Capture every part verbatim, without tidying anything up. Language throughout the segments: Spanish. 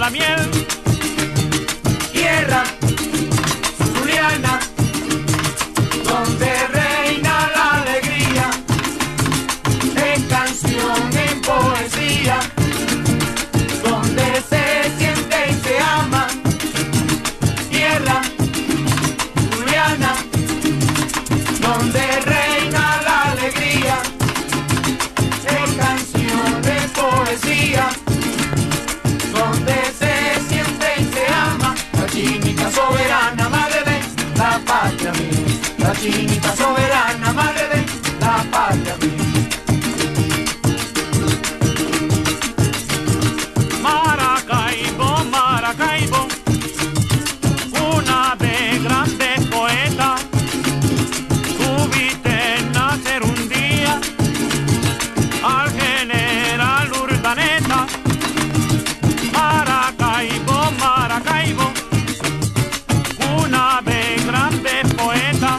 la miel. Tierra zuliana, donde reina la alegría, en canción, en poesía, donde se siente y se ama. Tierra zuliana, donde reina la alegría, en canción, en poesía, donde se siente y se ama. La chinita soberana, madre de la patria mía. La chinita soberana, madre de la patria mía. Maracaibo, Maracaibo, una de grandes poetas, tuviste nacer un día al general Urdaneta. Maracaibo, Maracaibo, una de grandes poetas,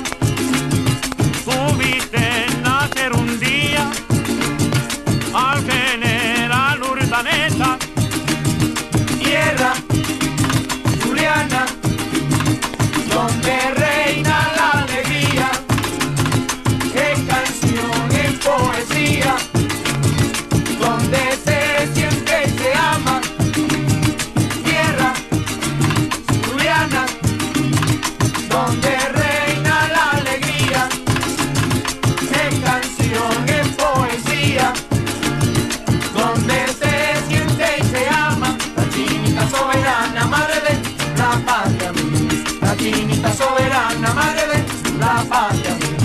tuviste nacer un día al general Urdaneta. Tierra zuliana, donde reina la alegría, en canción, en poesía, donde se siente y se ama. Tierra zuliana, donde reina la alegría, en canción, en poesía, donde se siente y se ama. La chinita soberana, madre de la patria mía. La chinita soberana, madre de la patria mía.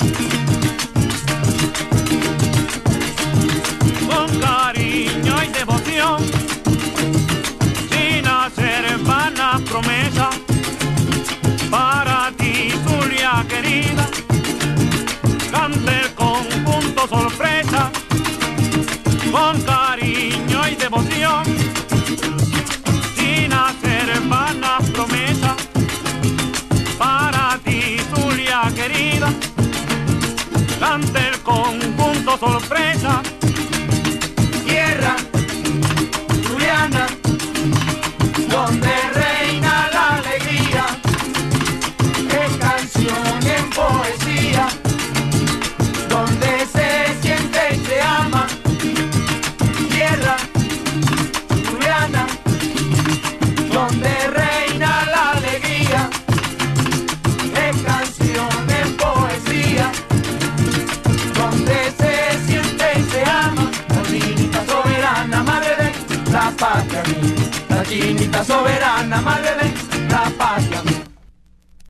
Con cariño y devoción, sin hacer vanas promesas, para ti, Zulia querida, cante el conjunto sorpresa. Con cariño y devoción, sin hacer vanas promesas, para ti, Zulia querida, cante el conjunto sorpresa. Tierra zuliana, donde reina la alegría, en canción, en poesía, donde se siente y se ama. Tierra zuliana, donde reina la alegría, en canción, en poesía, donde se siente y se ama. La chinita soberana, madre de la patria mía. La chinita soberana, madre de la patria.